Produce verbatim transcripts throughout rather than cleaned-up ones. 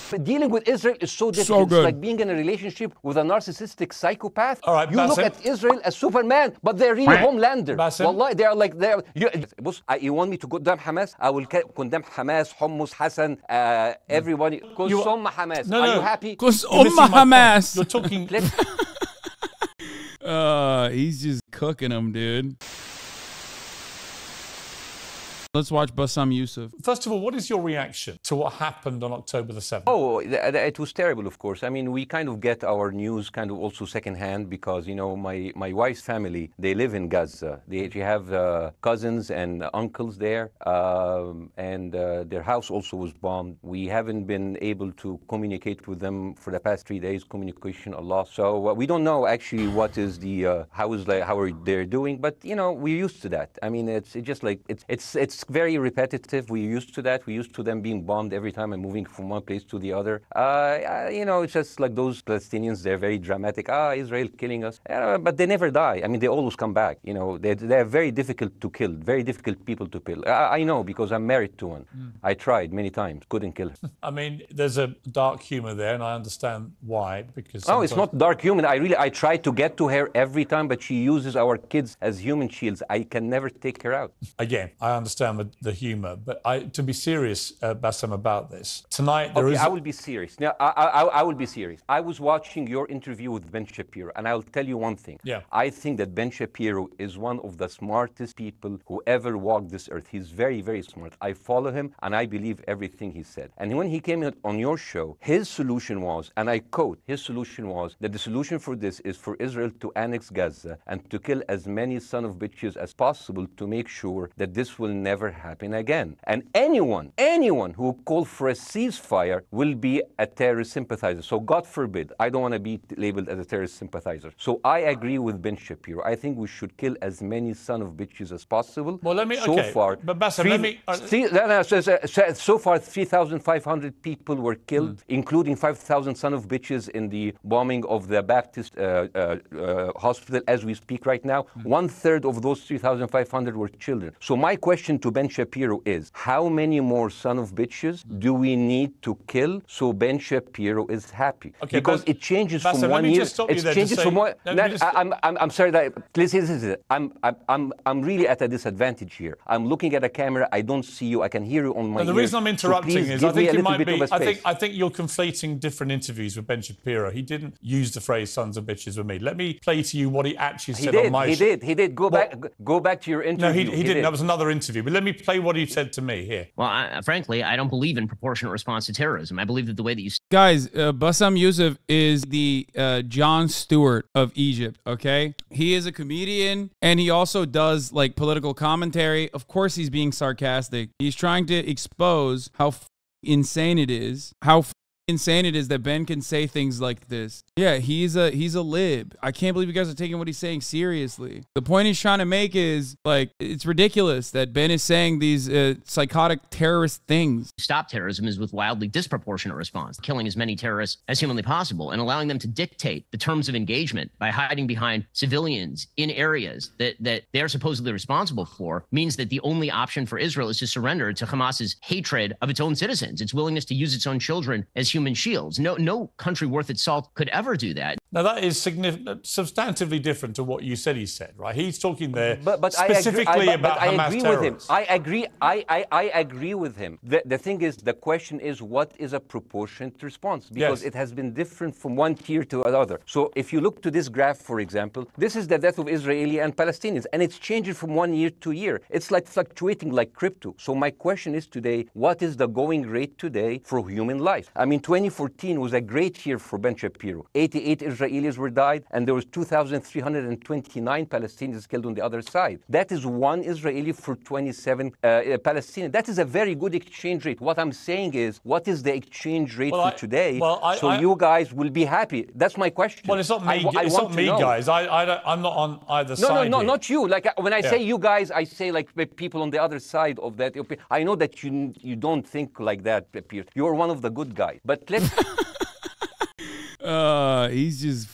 Dealing with Israel is so difficult. So good. It's like being in a relationship with a narcissistic psychopath. All right, you look Bassem. at Israel as Superman, but they're really Homelander. Bassem. Wallahi, they are like, they're, you, بص, I- you want me to condemn Hamas? I will ca- condemn Hamas, Hummus, Hassan, uh, everybody. Because You- some Hamas. No, Are no. you happy? Because You're missing Ummah my point. Hamas. You're talking. Let's- Uh, he's just cooking them, dude. Let's watch Bassam Youssef. First of all, what is your reaction to what happened on October the seventh? Oh, th- th- it was terrible, of course. I mean, we kind of get our news kind of also secondhand because, you know, my, my wife's family, they live in Gaza. They actually have uh, cousins and uncles there, um, and uh, their house also was bombed. We haven't been able to communicate with them for the past three days, communication a lot. So uh, we don't know actually what is the, uh, how is like, how are they doing, but, you know, we're used to that. I mean, it's, it's just like, it's, it's, it's very repetitive. We're used to that. We're used to them being bombed every time and moving from one place to the other. Uh, uh, you know, it's just like those Palestinians, they're very dramatic. Ah, Israel killing us. Uh, but they never die. I mean, they always come back. You know, they're, they're very difficult to kill, very difficult people to kill. I, I know because I'm married to one. Mm. I tried many times, couldn't kill her. I mean, there's a dark humor there, and I understand why. Because no, it's not dark humor. I really, I try to get to her every time, but she uses our kids as human shields. I can never take her out. Again, I understand the, the humor, but I, to be serious, uh, Bassem, about this tonight, there okay, is. I will be serious. Now, I, I, I will be serious. I was watching your interview with Ben Shapiro, and I'll tell you one thing. Yeah. I think that Ben Shapiro is one of the smartest people who ever walked this earth. He's very, very smart. I follow him, and I believe everything he said. And when he came on your show, his solution was, and I quote, his solution was that the solution for this is for Israel to annex Gaza and to kill as many son of bitches as possible to make sure that this will never happen again. And anyone, anyone who called for a ceasefire will be a terrorist sympathizer. So God forbid, I don't want to be labeled as a terrorist sympathizer. So I agree with Ben Shapiro. I think we should kill as many son of bitches as possible. Well, let me, so okay, far, but Bassem, three, let me... Uh, three, no, no, so, so, so far, three thousand five hundred people were killed, mm. including five thousand son of bitches in the bombing of the Baptist uh, uh, uh, hospital as we speak right now. Mm. One third of those three thousand five hundred were children. So my question to Ben Shapiro is, how many more son of bitches do we need to kill so Ben Shapiro is happy? Okay, because but, it changes Bassem, from one year. It changes say, from one. Not, just, I, I'm, I'm, I'm sorry that. Listen, listen, I'm, I'm, I'm really at a disadvantage here. I'm looking at a camera. I don't see you. I can hear you on my. No, the ears. reast I'm interrupting so is I think it might be. I think I think you're conflating different interviews with Ben Shapiro. He didn't use the phrase "sons of bitches" with me. Let me play to you what he actually he said did, on my he show. He did. He did. Go what? back. Go back to your interview. No, he, he, he didn't. Did. That was another interview. But let me play what he said to me here. Well, I, frankly, I don't believe in proportionate response to terrorism. I believe that the way that you guys, uh, Bassam Youssef is the uh, Jon Stewart of Egypt. Okay, he is a comedian and he also does like political commentary. Of course, he's being sarcastic. He's trying to expose how f- insane it is. How f- insane it is that Ben can say things like this. Yeah, he's a he's a lib. I can't believe you guys are taking what he's saying seriously. The point he's trying to make is like it's ridiculous that Ben is saying these uh, psychotic terrorist things. Stop terrorism is with wildly disproportionate response, killing as many terrorists as humanly possible and allowing them to dictate the terms of engagement by hiding behind civilians in areas that that they're supposedly responsible for means that the only option for Israel is to surrender to Hamas's hatred of its own citizens, its willingness to use its own children as human shields. No, no country worth its salt could ever do that. Now, that is significant, substantively different to what you said he said, right? He's talking there but, but specifically I agree, I, about but Hamas I agree terrorists. with him. I agree. I, I, I agree with him. The, the thing is, the question is, what is a proportionate response? Because yes. it has been different from one tier to another. So if you look to this graph, for example, this is the death of Israeli and Palestinians, and it's changing from one year to year. It's like fluctuating like crypto. So my question is today, what is the going rate today for human life? I mean, twenty fourteen was a great year for Ben Shapiro. eighty-eight Israelis were died, and there was two thousand three hundred twenty-nine Palestinians killed on the other side. That is one Israeli for twenty-seven uh, Palestinians. That is a very good exchange rate. What I'm saying is, what is the exchange rate well, for I, today? Well, I, so I, you guys will be happy. That's my question. Well, it's not me. I, I it's want not me, know. guys. I, I don't, I'm not on either no, side. No, no, no, here. not you. Like when I yeah. say you guys, I say like people on the other side of that. I know that you you don't think like that, Pierre. You're one of the good guys. But let's. uh, he's just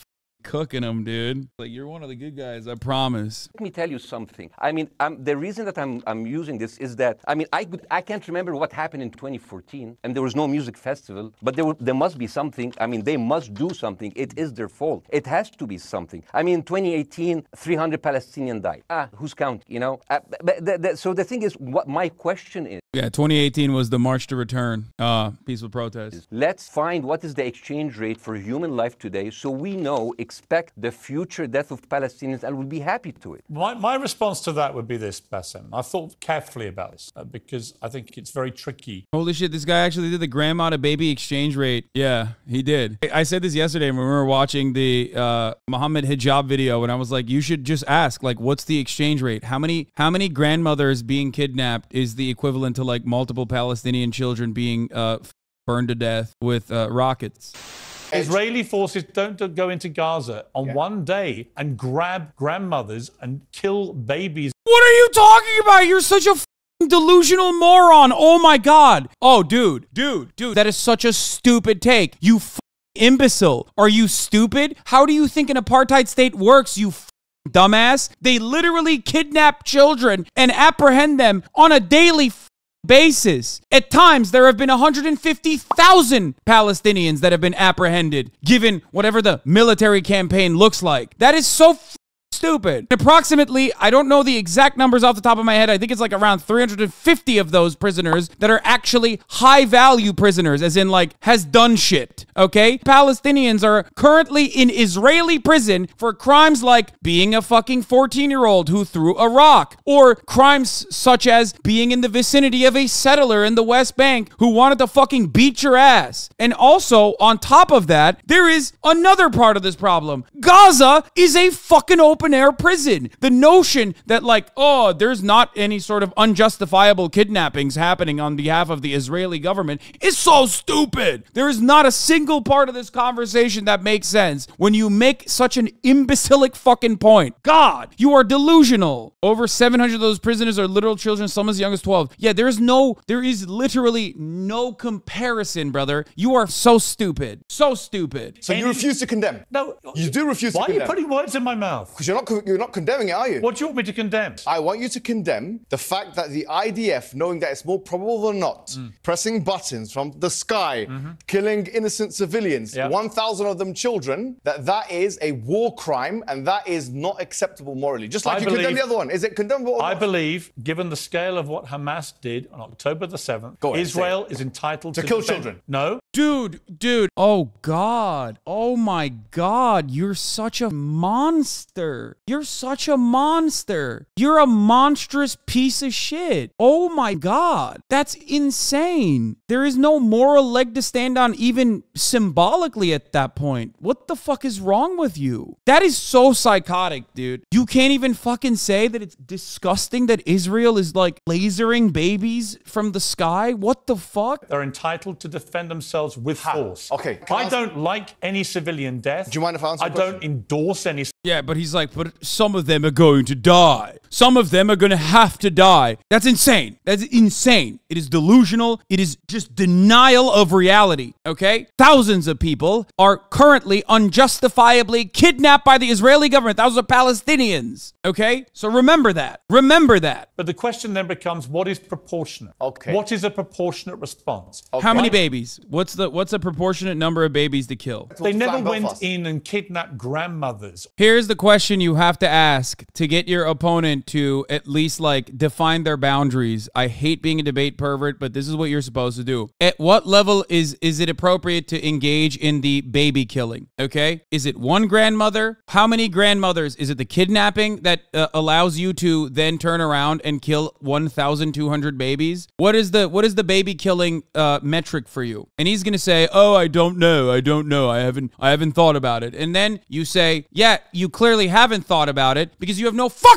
cooking them, dude. Like, you're one of the good guys, I promise. Let me tell you something. I mean, um, the reason that I'm, I'm using this is that, I mean, I, could, I can't remember what happened in twenty fourteen, and there was no music festival, but there, were, there must be something. I mean, they must do something. It is their fault. It has to be something. I mean, twenty eighteen, three hundred Palestinians died. Ah, who's counting, you know? Uh, but the, the, so the thing is, what my question is, Yeah, twenty eighteen was the March to Return, uh, peaceful protest. let's find what is the exchange rate for human life today so we know, expect the future death of Palestinians and we'll be happy to it. My, my response to that would be this, Bassem. I thought carefully about this uh, because I think it's very tricky. Holy shit, this guy actually did the grandma to baby exchange rate. Yeah, he did. I said this yesterday when we were watching the uh, Muhammad hijab video, and I was like, you should just ask, like, what's the exchange rate? How many how many grandmothers being kidnapped is the equivalent to, like, multiple Palestinian children being uh, burned to death with uh, rockets? Israeli forces don't go into Gaza on yeah. one day and grab grandmothers and kill babies. What are you talking about? You're such a f***ing delusional moron. Oh my God. Oh, dude, dude, dude, that is such a stupid take. You f***ing imbecile. Are you stupid? How do you think an apartheid state works, you f***ing dumbass? They literally kidnap children and apprehend them on a daily f***ing basis. At times, there have been one hundred fifty thousand Palestinians that have been apprehended, given whatever the military campaign looks like. That is so f stupid. Approximately, I don't know the exact numbers off the top of my head. I think it's like around three hundred fifty of those prisoners that are actually high-value prisoners, as in, like, has done shit, okay? Palestinians are currently in Israeli prison for crimes like being a fucking fourteen-year-old who threw a rock, or crimes such as being in the vicinity of a settler in the West Bank who wanted to fucking beat your ass. And also, on top of that, there is another part of this problem. Gaza is a fucking open air prison. The notion that, like, oh, there's not any sort of unjustifiable kidnappings happening on behalf of the Israeli government is so stupid. There is not a single part of this conversation that makes sense when you make such an imbecilic fucking point. God, you are delusional. Over seven hundred of those prisoners are literal children, some as young as twelve. Yeah, there is no, there is literally no comparison, brother. You are so stupid. So stupid. So you refuse to condemn? No. You do refuse to Why condemn? Why are you putting words in my mouth? Because you're not, you're not condemning it, are you? What do you want me to condemn? I want you to condemn the fact that the I D F, knowing that it's more probable than not, mm. pressing buttons from the sky, mm-hmm. killing innocent civilians, yep. one thousand of them children, that that is a war crime and that is not acceptable morally. Just like I you believe, condemn the other one. Is it condemnable or not? I believe, given the scale of what Hamas did on October the seventh, ahead, Israel is entitled to, to kill defend. children. No. Dude, dude. Oh, God. Oh, my God. You're such a monster. You're such a monster. You're a monstrous piece of shit. Oh, my God. That's insane. There is no moral leg to stand on even symbolically at that point. What the fuck is wrong with you? That is so psychotic, dude. You can't even fucking say that it's disgusting that Israel is, like, lasering babies from the sky? What the fuck? They're entitled to defend themselves with ha. force. Okay. I don't like any civilian death. Do you mind if I answer I the don't question? endorse any. Yeah, but he's like, but some of them are going to die. Some of them are going to have to die. That's insane. That's insane. It is delusional. It is just denial of reality, okay? Thousands of people are currently unjustifiably kidnapped by the Israeli government. Thousands of Palestinians, okay? So remember that. Remember that. But the question then becomes, what is proportionate? Okay. What is a proportionate response? Okay. How many babies? What's the what's a proportionate number of babies to kill? They never went in and kidnapped grandmothers. Here's the question you have to ask to get your opponent to at least, like, define their boundaries. I hate being a debate pervert, but this is what you're supposed to do. At what level is is it appropriate to engage in the baby killing? Okay? Is it one grandmother? How many grandmothers? Is it the kidnapping that uh, allows you to then turn around and kill one thousand two hundred babies? What is the what is the baby killing uh, metric for you? And he's gonna say, "Oh, I don't know. I don't know. I haven't I haven't thought about it." And then you say, "Yeah, you clearly haven't thought about it because you have no fucking clue what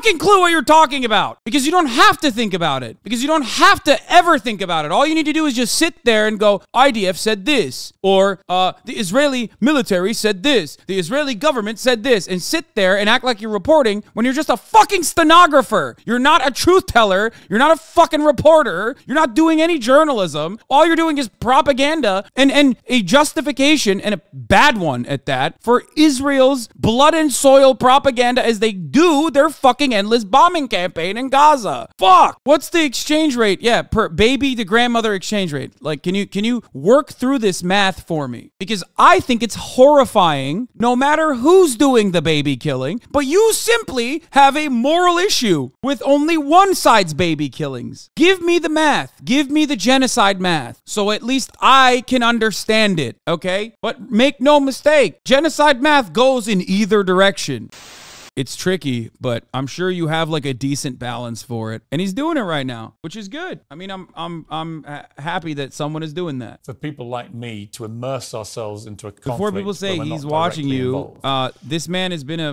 what you're talking about because you don't have to think about it, because you don't have to ever think about it. All you need to do is just sit there and go, I D F said this, or uh, the Israeli military said this, the Israeli government said this, and sit there and act like you're reporting when you're just a fucking stenographer. You're not a truth teller. You're not a fucking reporter. You're not doing any journalism. All you're doing is propaganda and, and a justification, and a bad one at that, for Israel's blood and soil propaganda as they do their fucking endless bombing campaign in Gaza. Fuck. What's the exchange rate? Yeah, per baby to grandmother exchange rate. Like, can you can you work through this math for me? Because I think it's horrifying no matter who's doing the baby killing, but you simply have a moral issue with only one side's baby killings. Give me the math. Give me the genocide math, so at least I can understand it, okay? But make no mistake, genocide math goes in either direction. It's tricky, but I'm sure you have like a decent balance for it, and he's doing it right now, which is good. I mean, I'm I'm I'm happy that someone is doing that. For people like me to immerse ourselves into a conflict. Before people say he's watching you, uh, this man has been a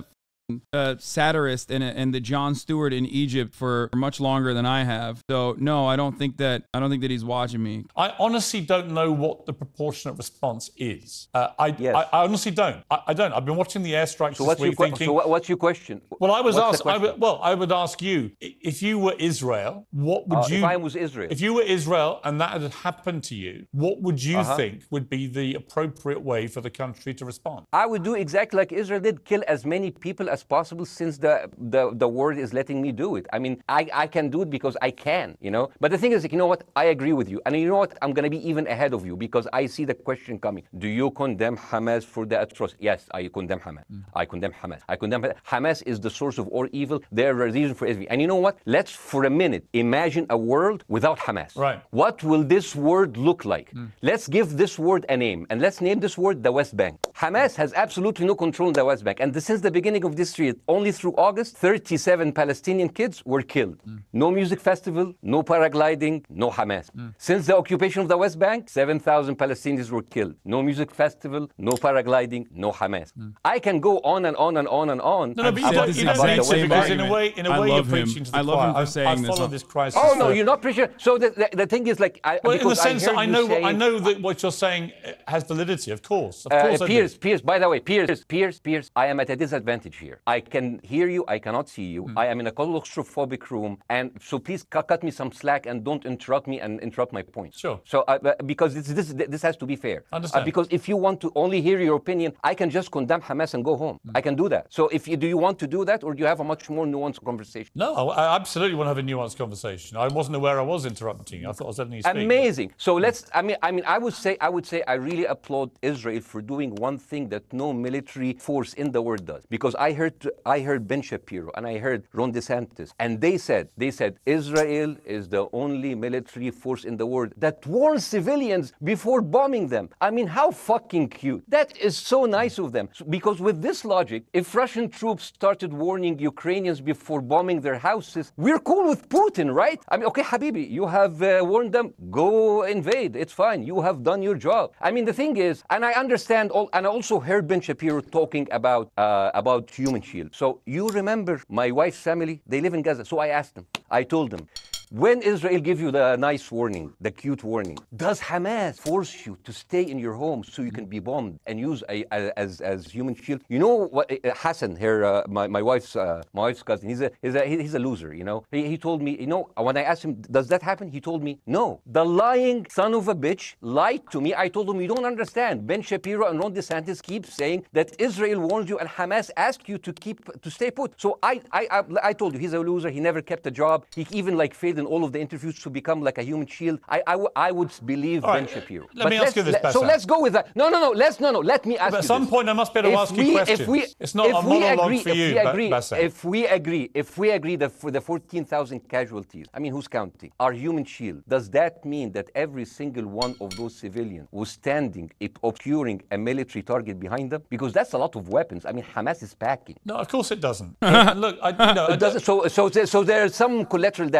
a satirist and, a, and the Jon Stewart in Egypt for much longer than I have. So no, I don't think that I don't think that he's watching me. I honestly don't know what the proportionate response is. Uh, I, yes. I I honestly don't. I, I don't. I've been watching the airstrikes so this what's week your thinking. So what, what's your question? Well, I was what's asked. I would, well, I would ask you if you were Israel, what would uh, you? If I was Israel. If you were Israel and that had happened to you, what would you uh-huh. think would be the appropriate way for the country to respond? I would do exactly like Israel did, kill as many people as possible, since the, the, the world is letting me do it. I mean, I, I can do it because I can, you know? But the thing is, like, you know what? I agree with you. And you know what? I'm going to be even ahead of you because I see the question coming. Do you condemn Hamas for the atrocity? Yes, I condemn Hamas. Mm. I condemn Hamas. I condemn Hamas is the source of all evil. They're a reason for everything. And you know what? Let's, for a minute, imagine a world without Hamas. Right. What will this world look like? Mm. Let's give this word a name. And let's name this word the West Bank. Hamas has absolutely no control in the West Bank. And this, since the beginning of this year, only through August, thirty-seven Palestinian kids were killed. Mm. No music festival, no paragliding, no Hamas. Mm. Since the occupation of the West Bank, seven thousand Palestinians were killed. No music festival, no paragliding, no Hamas. Mm. I can go on and on and on and on. No, no, but you don't, you don't need to, because in a way, in a way you're preaching to the I love choir. him for saying I, I this. follow this crisis. Oh, no, you're not preaching. So the, the, the thing is, like, I, well, in the sense I that I know, saying, I know that what you're saying has validity, of course. Of uh, course I Piers, do. Piers, by the way, Piers, Piers, Piers, I am at a disadvantage here. I can hear you, I cannot see you. Mm. I am in a claustrophobic room, and so please cut, cut me some slack and don't interrupt me and interrupt my points. Sure. So uh, because this, this this has to be fair. Understand. Uh, because if you want to only hear your opinion, I can just condemn Hamas and go home. Mm. I can do that. So if you do you want to do that, or do you have a much more nuanced conversation? No, I absolutely want to have a nuanced conversation. I wasn't aware I was interrupting you. I thought I was letting you speak. Amazing. So let's. I mean, I mean, I would say, I would say, I really applaud Israel for doing one thing that no military force in the world does. Because I heard, I heard Ben Shapiro and I heard Ron DeSantis, and they said, they said, Israel is the only military force in the world that warns civilians before bombing them. I mean, how fucking cute. That is so nice of them. So, because with this logic, if Russian troops started warning Ukrainians before bombing their houses, we're cool with Putin, right? I mean, okay, Habibi, you have uh, warned them, go invade. It's fine. You have done your job. I mean, the thing is, and I understand, all, and I also heard Ben Shapiro talking about uh, about Human Shield. So you remember my wife's family, they live in Gaza. So I asked them, I told them, when Israel give you the nice warning, the cute warning, does Hamas force you to stay in your home so you can be bombed and use a, a, as as human shield? You know what? Uh, Hassan here, uh, my my wife's uh, my wife's cousin. He's a he's a he's a loser. You know. He, he told me. You know, when I asked him, does that happen? He told me, no. The lying son of a bitch lied to me. I told him, you don't understand. Ben Shapiro and Ron DeSantis keep saying that Israel warned you and Hamas asked you to keep to stay put. So I I I, I told you, he's a loser. He never kept a job. He even like failed in all of the interviews to become like a human shield. I I, w- I would believe all Ben right, Shapiro. Let but me ask you this, let, Bassam. So let's go with that. No, no, no. Let's no, no. Let me ask but you at some this. point, I must be able to If ask we, you questions. If we, it's not if a monologue agree, for if you, we agree, Bassam. If we agree, if we agree that for the fourteen thousand casualties, I mean, who's counting? Our human shield. Does that mean that every single one of those civilians was standing, obscuring a military target behind them? Because that's a lot of weapons. I mean, Hamas is packing. No, of course it doesn't. Look, I, no, it doesn't. So, so, so there's some collateral damage, loss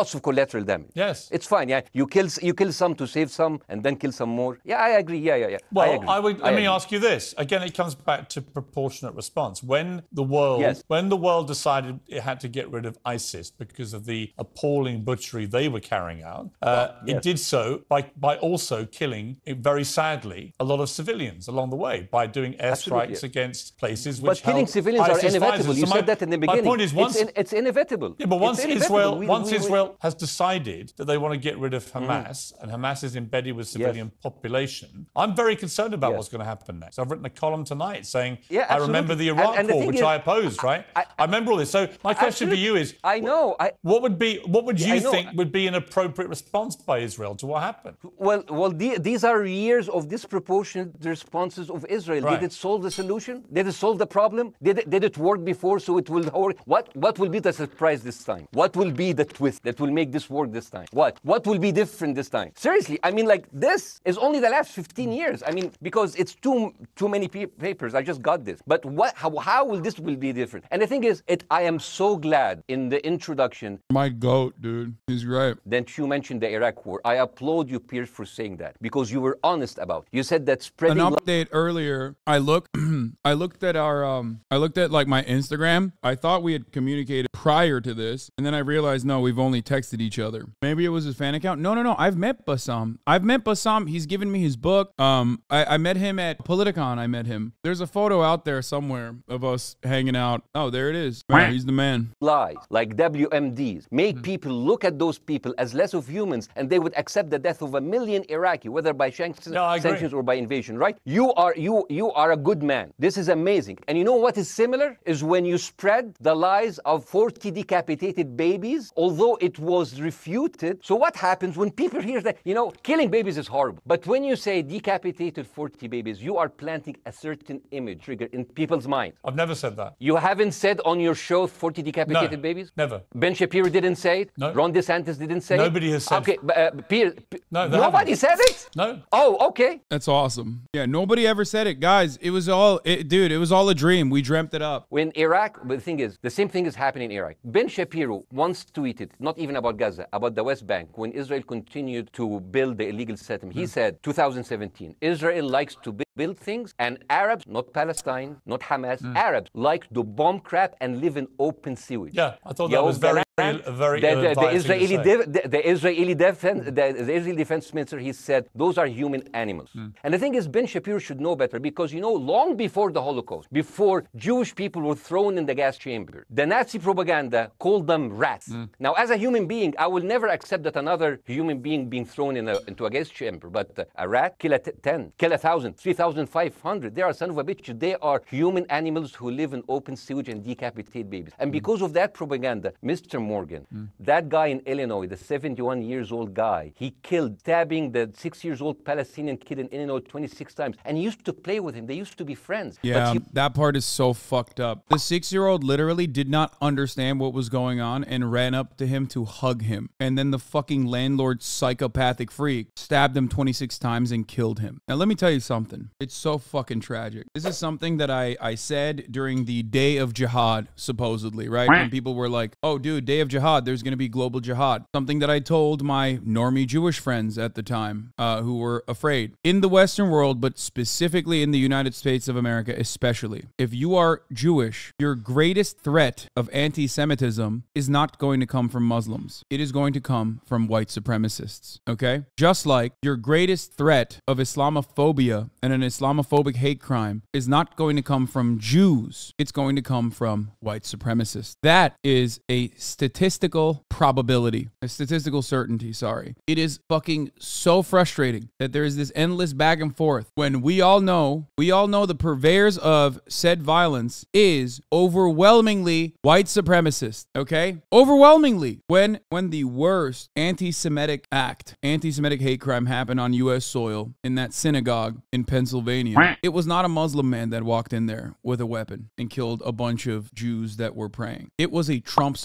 lots of collateral damage. Yes. It's fine. Yeah, you kill you kill some to save some, and then kill some more. Yeah, I agree. Yeah, yeah, yeah. Well, I, agree. I would. Let I me agree. ask you this again. It comes back to proportionate response. When the world, Yes. when the world decided it had to get rid of ISIS because of the appalling butchery they were carrying out, uh, yes. it did so by by also killing, very sadly, a lot of civilians along the way by doing airstrikes Absolutely. against places But which killing held civilians are ISIS inevitable. fighters. You So said my- that in the beginning. My point is, once it's, in, it's inevitable. yeah, but once It's Israel, inevitable. We- once we- we- Israel has decided that they want to get rid of Hamas, and Hamas is embedded with civilian population, I'm very concerned about Yes. what's going to happen next. I've written a column tonight saying Yeah, I remember the absolutely. Iraq And- and the War, thing which is, I opposed, right? I, I- remember all this. So my question for you is, I know. I, what would be, what would Yeah, you I know. think would be an appropriate response by Israel to what happened? Well, well, the, these are years of disproportionate responses of Israel. Right. Did it solve the solution? Did it solve the problem? Did it, did it work before, so it will work? What what will be the surprise this time? What will be the twist that will make this work this time? What what will be different this time? Seriously, I mean, like this is only the last fifteen years. I mean, because it's too too many pe- papers. I just got this. But what? How, how will this will be different? And the thing is, it. I am so glad in the introduction My goat, dude. He's right. that you mentioned the Iraq War. I applaud you, Pierce, for saying that because you were honest about it. You said that An spreading. li- update earlier. I look. I looked at our. Um. I looked at like my Instagram. I thought we had communicated prior to this, and then I realized no, we've only texted each other. Maybe it was his fan account. No, no, no. I've met Bassam. I've met Bassam. He's given me his book. Um. I, I met him at Politicon. I met him. There's a photo out there somewhere of us hanging out. Oh, there it is. Yeah, he's the man. lies like W M Ds Hmm. make people look at those people as less of humans, and they would accept the death of a million Iraqi, whether by sanctions, No, I agree. sanctions or by invasion. Right? You are you you are a good man. This is amazing. And you know what is similar is when you spread the lies of forty decapitated babies, although it was refuted. So what happens when people hear that? You know, killing babies is horrible, but when you say decapitated forty babies, you are planting a certain image trigger in people's mind. I've never said that. You haven't said on your show forty decapitated No, babies? never. Ben Shapiro didn't say it? No. Ron DeSantis didn't say it? Nobody has said- Okay, but, uh, Pierre, P- No, they nobody haven't. said it? No. Oh, okay. That's awesome. Yeah, nobody ever said it, guys. It was all, it, dude. It was all a dream. We dreamt it up. When Iraq, but the thing is, the same thing is happening in Iraq. Ben Shapiro once tweeted, not even about Gaza, about the West Bank, when Israel continued to build the illegal settlement. He said, two thousand seventeen, Israel likes to bu- build things, and Arabs, not Palestine, not Hamas, Arabs like to bomb crap and live in open sewage. Yeah, I thought Yo, that was very, Galan, very the, the, the ill-advised thing to Israeli say. div- the, the Israeli defense the, the Israeli defense minister, he said those are human animals. And the thing is, Ben Shapiro should know better because you know, long before the Holocaust, before Jewish people were thrown in the gas chamber, the Nazi propaganda called them rats. Now, as a human being, I will never accept that another human being being thrown in a, into a gas chamber. But uh, a rat, kill a t- ten, kill a thousand, three thousand five hundred. They are son of a bitch. They are human animals who live in open sewage and decapitate babies. And because of that propaganda, Mister Morgan, that guy in Illinois, the seventy-one years old guy, he killed, stabbing the six years old Palestinian kid in Illinois twenty-six times. And he used to play with him. They used to be friends. Yeah, But he, that part is so fucked up. The six-year-old literally did not understand what was going on and ran up to him to hug him. And then the fucking landlord psychopathic freak stabbed him twenty-six times and killed him. Now, let me tell you something. It's so fucking tragic. This is something that I, I said during the day of jihad, supposedly, right? When people were like, oh, dude, day of jihad, there's going to be global jihad. Something that I told my normie Jewish friends at the time uh, who were afraid. In the Western world, but specifically in the United States of America, especially, if you are Jewish, your greatest threat of anti-Semitism is not going to come from Muslims. It is going to come from white supremacists, okay? Just like your greatest threat of Islamophobia and an Islamophobic hate crime is not going to come from Jews. It's going to come from white supremacists. That is a statistical probability, a statistical certainty, sorry. It is fucking so frustrating that there is this endless back and forth when we all know, we all know the purveyors of said violence is overwhelmingly white supremacists, okay? Overwhelmingly. When when the worst anti-Semitic act, anti-Semitic hate crime happened on U S soil in that synagogue in Pennsylvania, it was not a Muslim man that walked in there with a weapon and killed a bunch of Jews that were praying. It was a Trump supporter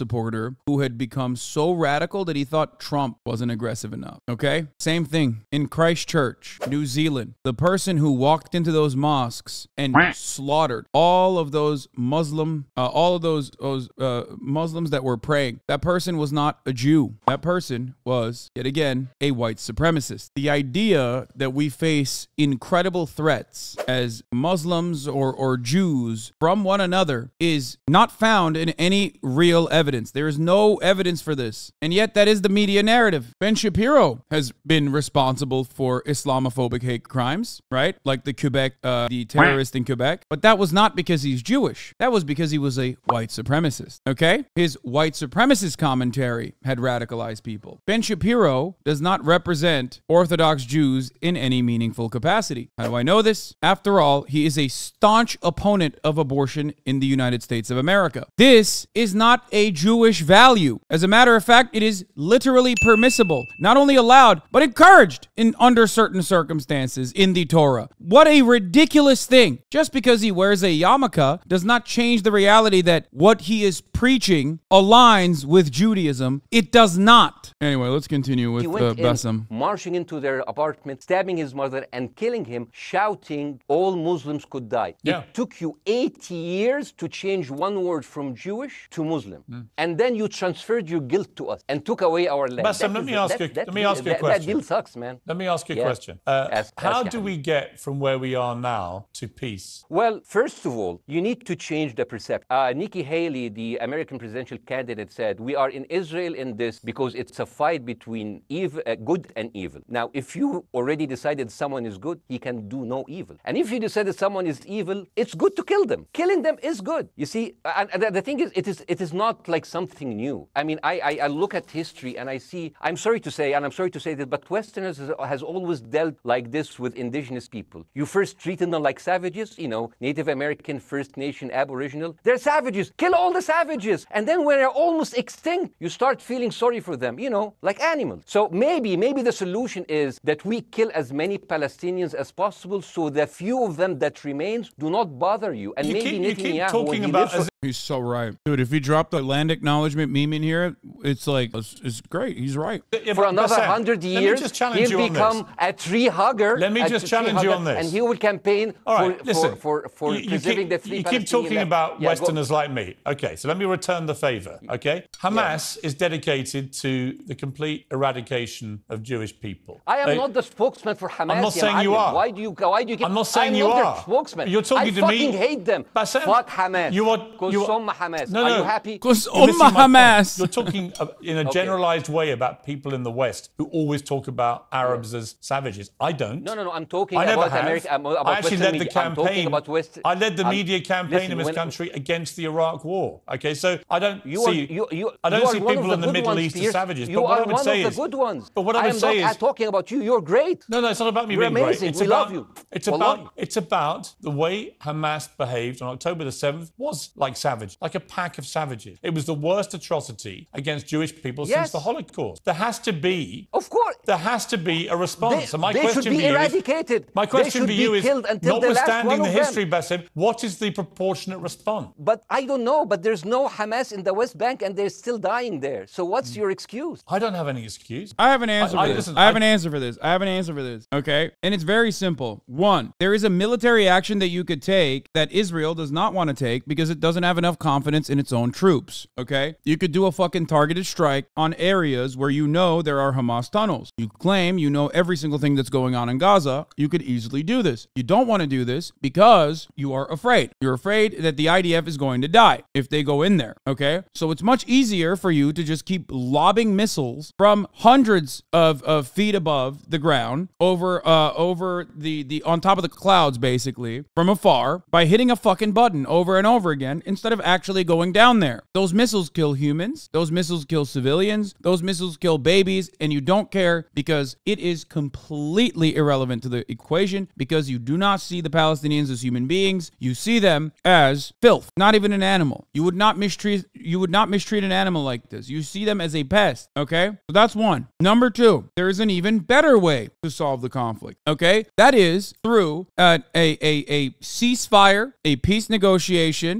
leader who had become so radical that he thought Trump wasn't aggressive enough. Okay? Same thing in Christchurch, New Zealand. The person who walked into those mosques and slaughtered all of those Muslim, uh, all of those, those uh, Muslims that were praying, that person was not a Jew. That person was, yet again, a white supremacist. The idea that we face incredible threats as Muslims or, or Jews from one another is not found in any real evidence. There is no evidence for this. And yet that is the media narrative. Ben Shapiro has been responsible for Islamophobic hate crimes, right? Like the Quebec, uh, the terrorist in Quebec. But that was not because he's Jewish. That was because he was a white supremacist, okay? His white supremacist commentary had radicalized people. Ben Shapiro does not represent Orthodox Jews in any meaningful capacity. How do I know this? After all, he is a staunch opponent of abortion in the United States of America. This is not a Jewish value. As a matter of fact, it is literally permissible, not only allowed, but encouraged in under certain circumstances in the Torah. What a ridiculous thing. Just because he wears a yarmulke does not change the reality that what he is preaching aligns with Judaism. It does not. Anyway, let's continue with He went uh, in, Bassem. marching into their apartment, stabbing his mother and killing him, shouting, all Muslims could die. Yeah. It took you eighty years to change one word from Jewish to Muslim. Mm. And then you transferred your guilt to us and took away our land. Bassem, let is- me ask that- you- that let me deal- ask you a that- question. That deal sucks, man. Let me ask you a Yeah. question. Uh, Ask- how ask do him. we get from where we are now to peace? Well, first of all, you need to change the perception. Uh, Nikki Haley, the American presidential candidate, said, we are in Israel in this because it's a fight between evil, uh, good and evil. Now, if you already decided someone is good, he can do no evil. And if you decided someone is evil, it's good to kill them. Killing them is good. You see, and, and the, the thing is, it is it is not like something new. I mean, I, I, I look at history and I see, I'm sorry to say, and I'm sorry to say this, but Westerners has, has always dealt like this with indigenous people. You first treated them like savages, you know, Native American, First Nation, Aboriginal. They're savages. Kill all the savages. And then when they're almost extinct, you start feeling sorry for them, you know, like animals. So maybe, maybe the solution is that we kill as many Palestinians as possible so the few of them that remains do not bother you. And You maybe keep- you keep Netanyahu, talking when he about lives for- as He's so right. Dude, if he dropped the land acknowledgement meme in here, it's like, it's, it's great. He's right. Yeah, for but another Bassem, hundred let me years, just challenge he'll you on become this. a tree hugger. Let me a just tree challenge you hugger, on this. And he will campaign All right, for, listen. for, for, for you, you preserving keep, the free you keep Palestinian talking land. about Yeah, go- Westerners like me. Okay, so let me return the favor. Okay, Hamas is dedicated to the complete eradication of Jewish people. I am They- not the spokesman for Hamas. I'm not ya saying you Maalim. are. Why do you? Why do you? Keep, I'm not saying I'm you not are. their spokesman. You're talking I to fucking me- hate them. Bassem, Fuck Hamas. you are- Cause you are- Umma Hamas. No, Are no. you happy? Because You're missing my Ummah point. Hamas. You're talking uh, in a generalized way about people in the West who always talk about Arabs as savages. I don't. No, no, no. I'm talking I never about have. America. I'm about I actually Western led the media. I'm talking campaign. about West. I led the I'm- media campaign listen, in this when- country against the Iraq War. Okay, so I don't You are, see. you, you, I don't you are see one people of in the the good Middle ones, East as Piers. savages. You But what are I would one say of is, the good ones. but what I I would am say not is- talking about you. You're great. No, no, it's not about me You're being great. amazing. It's We about, love you. It's Wallahi. about it's about the way Hamas behaved on October the seventh was like savage, like a pack of savages. It was the worst atrocity against Jewish people since Yes. the Holocaust. There has to be Of course. there has to be a They, response. and my they question should be to you eradicated. is, my they question should to you be is, killed until the last notwithstanding one the of history, them. Bassem, what is the proportionate response? But I don't know. But there's no Hamas in the West Bank, and they're still dying there. So what's your excuse? I don't have any excuse. I have an answer I- for I- this. listen, I have I- an answer for this. I have an answer for this. Okay. And it's very simple. One, there is a military action that you could take that Israel does not want to take because it doesn't have enough confidence in its own troops. Okay. You could do a fucking targeted strike on areas where you know there are Hamas tunnels. You claim you know every single thing that's going on in Gaza. You could easily do this. You don't want to do this because you are afraid. You're afraid that the I D F is going to die if they go in there. Okay. So it's much easier for you to just keep lobbing missiles from hundreds of, of feet above the ground over uh over the the on top of the clouds, basically from afar, by hitting a fucking button over and over again instead of actually going down there. Those missiles kill humans, those missiles kill civilians, those missiles kill babies, and you don't care because it is completely irrelevant to the equation because you do not see the Palestinians as human beings. You see them as filth, not even an animal. You would not mistreat you would not mistreat an animal like this. You see them as a pest. Okay, so that's one. Number two, there is an even better way to solve the conflict. Okay, that is through uh, a, a, a ceasefire, a peace negotiation, a bilateral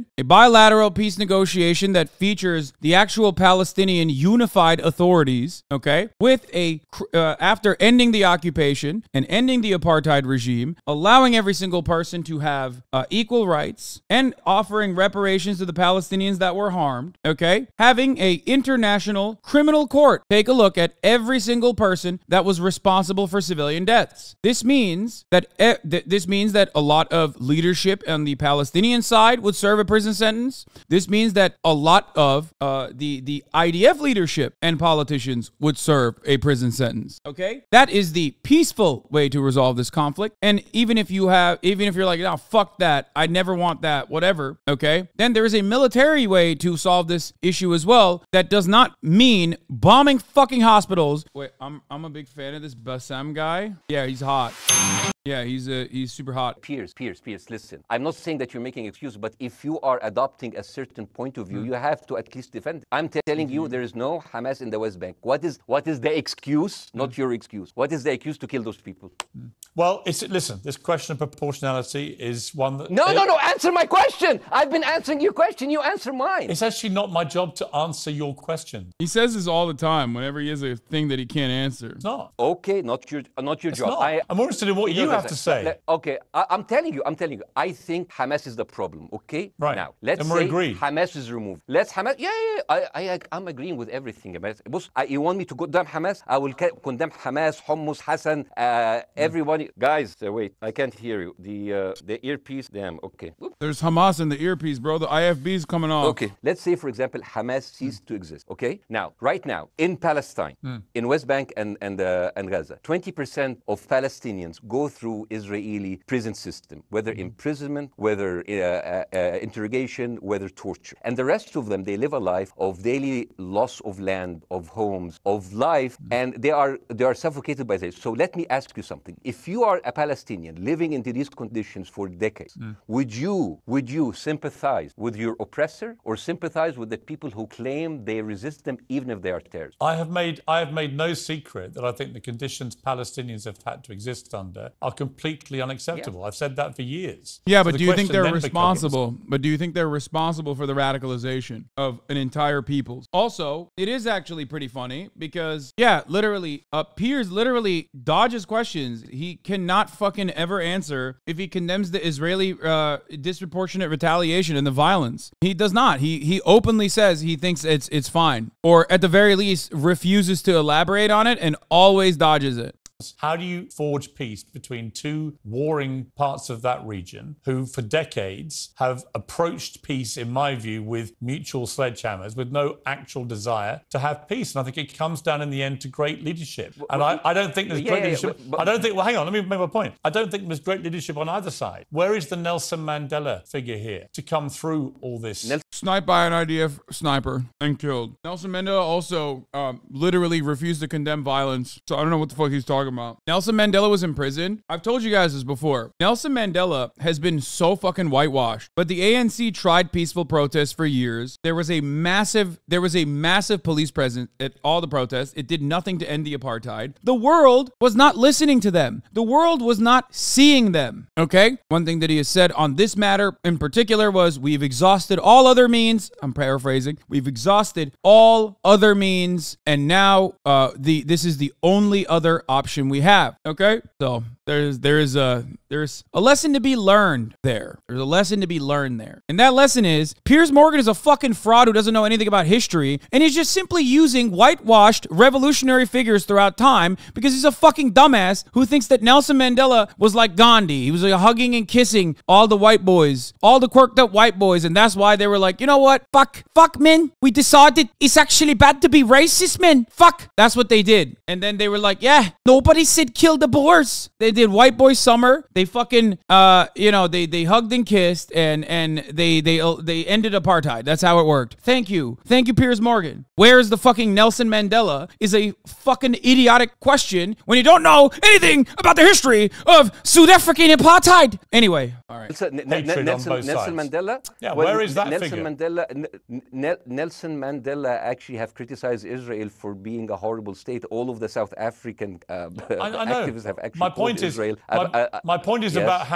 bilateral peace negotiation that features the actual Palestinian unified authorities, okay, with a, uh, after ending the occupation and ending the apartheid regime, allowing every single person to have uh, equal rights and offering reparations to the Palestinians that were harmed, okay, having a international criminal court take a look at every single person that was responsible for civilian deaths. This means that e- th- this means that a lot of leadership on the Palestinian side would serve a prison sentence. This means that a lot of uh, the the I D F leadership and politicians would serve a prison sentence. Okay, that is the peaceful way to resolve this conflict. And even if you have, even if you're like, no, fuck that, I never want that, whatever. Okay, then there is a military way to solve this issue as well. That does not mean bombing fucking hospitals. Wait, I'm I'm a big fan of this Bassem guy. Yeah, he's hot. Yeah, he's uh, he's super hot. Piers, Piers, Piers, listen. I'm not saying that you're making excuses, but if you are adopting a certain point of view, mm. you have to at least defend it. I'm t- telling mm-hmm. you there is no Hamas in the West Bank. What is what is the excuse? Mm. Not your excuse. What is the excuse to kill those people? Mm. Well, it's listen, this question of proportionality is one that... No, it, no, no, answer my question. I've been answering your question. You answer mine. It's actually not my job to answer your question. He says this all the time whenever he has a thing that he can't answer. It's not. Okay, not your not your it's job. Not. I, I'm more interested in what you have to say. Okay, I, I'm telling you, I'm telling you, I think Hamas is the problem, okay? Right. Now, let's and we're say agreed. Hamas is removed. Let's Hamas, yeah, yeah, yeah. I, I, I'm agreeing with everything. Boss, I, you want me to condemn Hamas? I will condemn Hamas, Hummus, Hassan, uh, everybody. Mm. Guys, uh, wait, I can't hear you. The uh, the earpiece, damn, okay. Oop. There's Hamas in the earpiece, bro. The I F B's coming off. Okay, let's say, for example, Hamas ceased mm. to exist, okay? Now, right now, in Palestine, mm. in West Bank and, and, uh, and Gaza, twenty percent of Palestinians go through Israeli prison system, whether mm-hmm. imprisonment, whether uh, uh, uh, interrogation, whether torture. And the rest of them, they live a life of daily loss of land, of homes, of life, mm-hmm. and they are they are suffocated by this. So let me ask you something. If you are a Palestinian living into these conditions for decades, mm. would you would you sympathize with your oppressor or sympathize with the people who claim they resist them even if they are terrorists? I have made I have made no secret that I think the conditions Palestinians have had to exist under are completely unacceptable. Yeah. I've said that for years. Yeah, so but the do you think they're then responsible? becomes, but do you think they're responsible for the radicalization of an entire people? Also, it is actually pretty funny because, yeah, literally, uh, Piers literally dodges questions he cannot fucking ever answer if he condemns the Israeli uh, disproportionate retaliation and the violence. He does not. He he openly says he thinks it's it's fine, or at the very least refuses to elaborate on it and always dodges it. How do you forge peace between two warring parts of that region who for decades have approached peace, in my view, with mutual sledgehammers, with no actual desire to have peace? And I think it comes down in the end to great leadership. And I, I don't think there's yeah, great yeah, leadership. but, but, I don't think, well, hang on, let me make my point. I don't think there's great leadership on either side. Where is the Nelson Mandela figure here to come through all this? Nelson- Sniped by an I D F sniper and killed. Nelson Mandela also um, literally refused to condemn violence. So I don't know what the fuck he's talking about. Nelson Mandela was in prison. I've told you guys this before. Nelson Mandela has been so fucking whitewashed. But the A N C tried peaceful protests for years. There was a massive, there was a massive police presence at all the protests. It did nothing to end the apartheid. The world was not listening to them. The world was not seeing them. Okay? One thing that he has said on this matter in particular was, we've exhausted all other means. I'm paraphrasing. We've exhausted all other means, and now uh, the this is the only other option we have. Okay, so there's there is a there's a lesson to be learned there. There's a lesson to be learned there, and that lesson is Piers Morgan is a fucking fraud who doesn't know anything about history, and he's just simply using whitewashed revolutionary figures throughout time because he's a fucking dumbass who thinks that Nelson Mandela was like Gandhi. He was like hugging and kissing all the white boys, all the quirked up white boys, and that's why they were like, you know what? Fuck, fuck, man. We decided it's actually bad to be racist, man. Fuck. That's what they did. And then they were like, yeah, nobody said kill the Boers. They did White Boy Summer. They fucking, uh, you know, they they hugged and kissed, and and they they uh, they ended apartheid. That's how it worked. Thank you, thank you, Piers Morgan. Where's the fucking Nelson Mandela? Is a fucking idiotic question when you don't know anything about the history of South African apartheid. Anyway, all right. Nelson, Nelson, Nelson Mandela. Yeah, well, where is that Nelson figure? Mandela, N- Nelson Mandela actually have criticized Israel for being a horrible state. All of the South African uh, I, I know. activists have actually my point is, Israel. My, uh, uh, my point is yes. about how he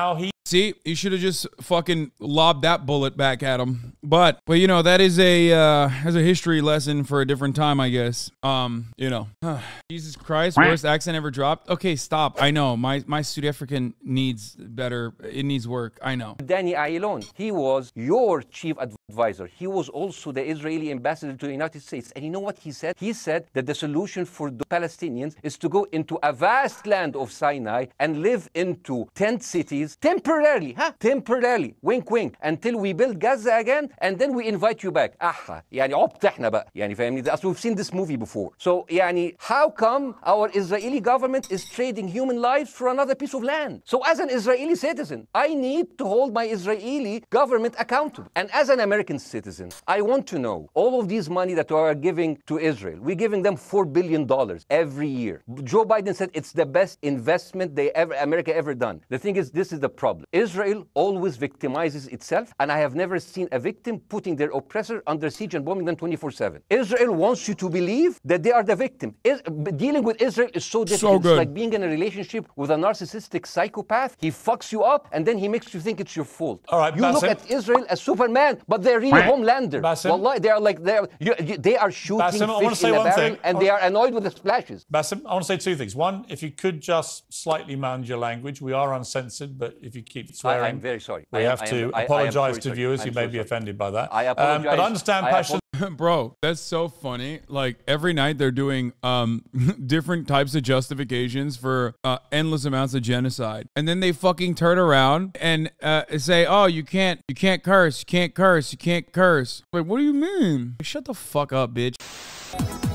See, you should have just fucking lobbed that bullet back at him. But, but you know, that is a uh, as a history lesson for a different time, I guess. Um, you know, Jesus Christ, worst accent ever dropped. Okay, stop. I know my my South African needs better. It needs work. I know. Danny Ayalon, he was your chief advisor. He was also the Israeli ambassador to the United States. And you know what he said? He said that the solution for the Palestinians is to go into a vast land of Sinai and live into tent cities temporarily, huh? Temporarily, wink wink, until we build Gaza again, and then we invite you back. Aha, يعني عبط احنا بقى. يعني فاهمني؟ As we've seen this movie before. So يعني how come our Israeli government is trading human lives for another piece of land? So as an Israeli citizen, I need to hold my Israeli government accountable. And as an American citizen, I want to know all of these money that we are giving to Israel. We're giving them four billion dollars every year. Joe Biden said it's the best investment they ever, America ever done. The thing is, this is the problem. Israel always victimizes itself, and I have never seen a victim putting their oppressor under siege and bombing them twenty-four seven. Israel wants you to believe that they are the victim. Is, dealing with Israel is so difficult. So it's like being in a relationship with a narcissistic psychopath. He fucks you up, and then he makes you think it's your fault. All right, you Bassem. look at Israel as Superman, but they're really Homelander. Bassem. Wallahi, they are like they are, you, you, they are shooting Bassem, I wanna fish say in a one barrel, thing. and they are annoyed with the splashes. Bassem, I want to say two things. One, if you could just slightly manage your language. We are uncensored, but if you keep swearing, I, I'm very sorry. we I am- have I to am- I- I am apologize very to sorry. viewers I'm who may so be sorry. offended by that. I Um, but apologize. I understand I passion. Bro, that's so funny. Like every night they're doing um different types of justifications for uh, endless amounts of genocide, and then they fucking turn around and uh, say, "Oh, you can't, you can't curse, you can't curse, you can't curse." Wait, what do you mean? Shut the fuck up, bitch.